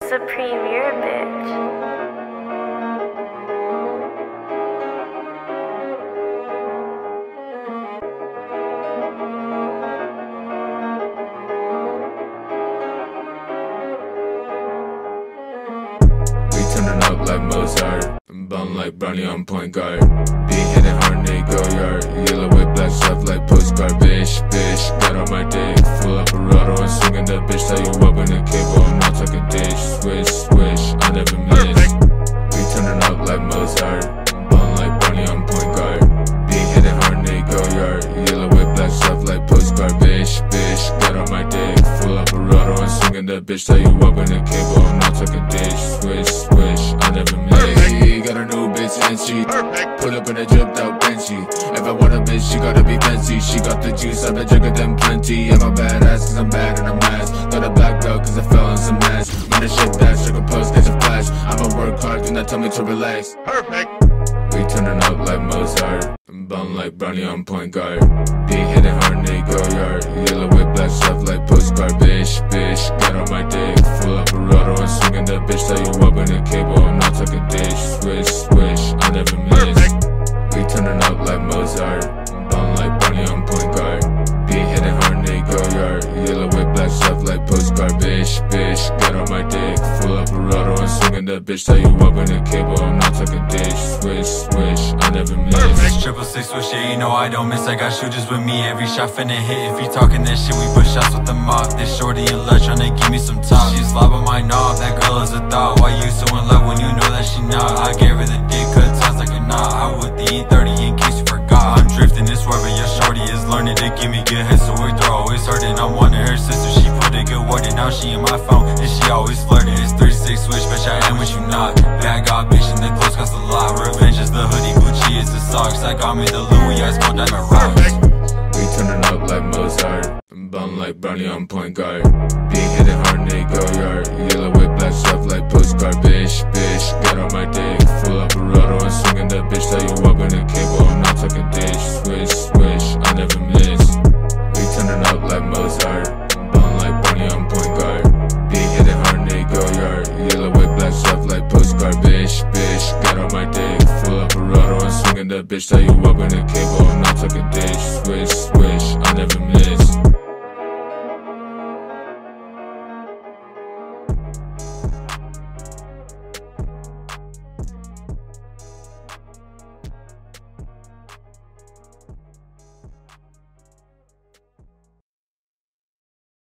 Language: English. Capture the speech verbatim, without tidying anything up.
Supreme, you're a bitch. Turning up like Mozart, I'm bum like Brownie on point guard. Beat hitting hard, they go yard. Yellow with black stuff like postcard. Bish, bish, got on my dick. Full apparato and swinging that bitch. Tell you up in the cable, I'm not talking dish. Swish, swish, I never miss. We turning up like Mozart, I'm bum like Brownie on point guard. Beat hitting hard, they go yard. Yellow with black stuff like postcard. Bish, bish, got on my dick. Full apparato and swinging that bitch. Tell you up in the cable, I'm not talking dish. Swish, swish, I never miss. Got a new bitch and she perfect. Put up in a dripped out Benchy. If I want a bitch, she gotta be fancy. She got the juice, I've been drinking them plenty. I'm a badass cause I'm bad and I'm ass. Got a black belt cause I fell in some ass. Man, the shit back, sugar post, catch a flash. I'ma work hard, do not tell me to relax. Perfect. We turning up like Mozart, I'm bum like Brownie on point guard. Beat hitting hard, they go yard. Yellow with black stuff like postcard. Bish, bish, got on my dick. Full apparato and swinging that bitch. Tell you up in the cable, I'm not talking dish. Swish, swish, I never miss. We turning up like Mozart, I'm bum like Brownie on point guard. Beat hitting hard, they go yard. Yellow with black stuff like postcard. Bish, bish, got on my dick. Full apparato and swinging that bitch. Tell you up in the cable, I'm not talking dish. Swish, swish, I never miss. Triple six swish, yeah, you know I don't miss. I got shooters with me, every shot finna hit. If you talking that shit, we put shots with the mob. This shorty in love tryna give me some top. She slobbing my knob, that girl is a thought. Why you so in love when you know that she not? I gave her the dick, cause it sounds like a knot. I with the E thirty in case you forgot. I'm drifting this word, but your shorty is learning to give me good head, so we throw always hurting. I'm one of her sisters, she put a good word in. Now she in my phone, and she always flirting. It's three six swish, bitch, I am what you not. Bad god bitch, and the clothes cost a lot. Revenge is the hoodie, Gucci is the socks. I got me the Louis, ice cold diamond rocks. We turning up like Mozart, I'm bum like Brownie on point guard. Beat hitting hard, they go yard. Yellow with black stuff like postcard. Bish, bish, got on my dick. Full apparato and swinging that bitch. Tell you up in the cable, I'm not talking dish. Swish, swish, I never miss. We turning up like Mozart, I'm bum like Brownie on point guard. Beat hitting hard, they go yard. Yellow with black stuff like postcard. Bish, bish, got on my dick. Full apparato and swinging that bitch. Tell you up in the cable, I'm not talking dish.